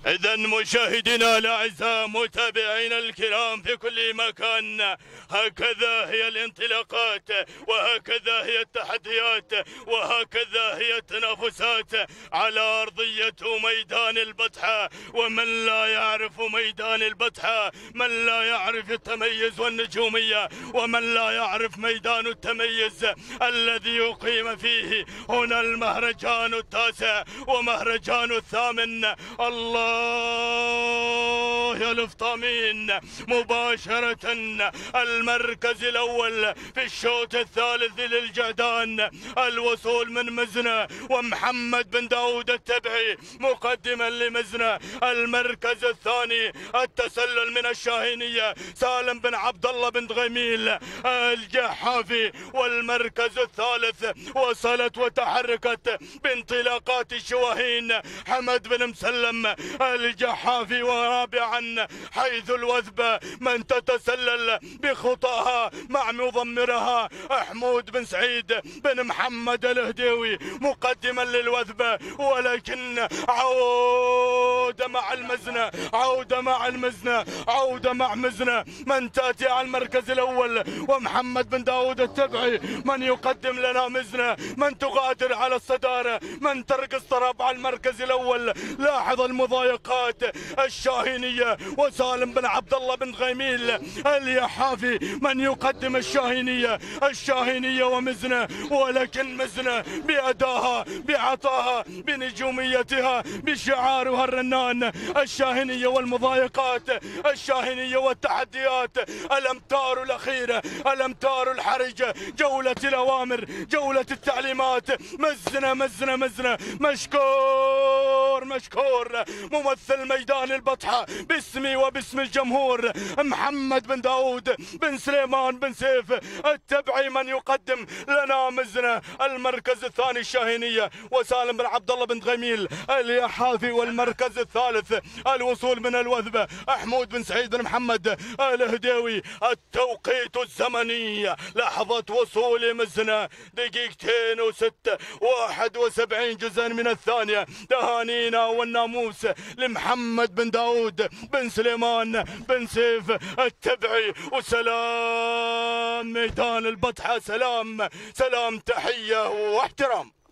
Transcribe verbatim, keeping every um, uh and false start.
إذا مشاهدينا الأعزاء متابعينا الكرام في كل مكان، هكذا هي الانطلاقات، وهكذا هي التحديات، وهكذا هي التنافسات على أرضية ميدان البطحة. ومن لا يعرف ميدان البطحة، من لا يعرف التميز والنجومية، ومن لا يعرف ميدان التميز الذي يقيم فيه هنا المهرجان التاسع ومهرجان الثامن. الله يا الافطامين، مباشرة المركز الأول في الشوط الثالث للجعدان، الوصول من مزنة ومحمد بن داود التبعي مقدما لمزنة. المركز الثاني التسلل من الشاهينية سالم بن عبد الله بن غميل الجحافي. والمركز الثالث وصلت وتحركت بانطلاقات الشواهين حمد بن مسلم الجحافي. ورابعا حيث الوثبة من تتسلل بخطاها مع مضمرها حمود بن سعيد بن محمد الهديوي مقدما للوثبة. ولكن عودة مع المزنة، عودة مع المزنة، عودة مع مزنة من تأتي على المركز الأول، ومحمد بن داود التبعي من يقدم لنا مزنة، من تغادر على الصدارة، من ترقص طرب على المركز الأول. لاحظ المضايقات، الشاهينية وسالم بن عبد الله بن غميل الجحافي من يقدم الشاهينية، الشاهينية ومزنة. ولكن مزنة بأداها، بعطاها، بنجوميتها، بشعارها الرنان. الشاهينية والمضايقات، الشاهينية والتحديات، الأمتار الأخيرة، الأمتار الحرجة، جولة الأوامر، جولة التعليمات. مزنة مزنة مزنة، مشكور مشكور ممثل ميدان البطحة باسمي وباسم الجمهور محمد بن داود بن سليمان بن سيف التبعي من يقدم لنا مزنة. المركز الثاني الشاهينية وسالم بن عبد الله بن غميل الجحافي. والمركز الثالث الوصول من الوثبة حمود بن سعيد بن محمد الهديوي. التوقيت الزمني لحظة وصول مزنة دقيقتين وستة واحد وسبعين جزءا من الثانية. تهانينا والناموس لمحمد بن داود بن سليمان بن سيف التبعي. وسلام ميدان البطحة، سلام سلام، تحية واحترام.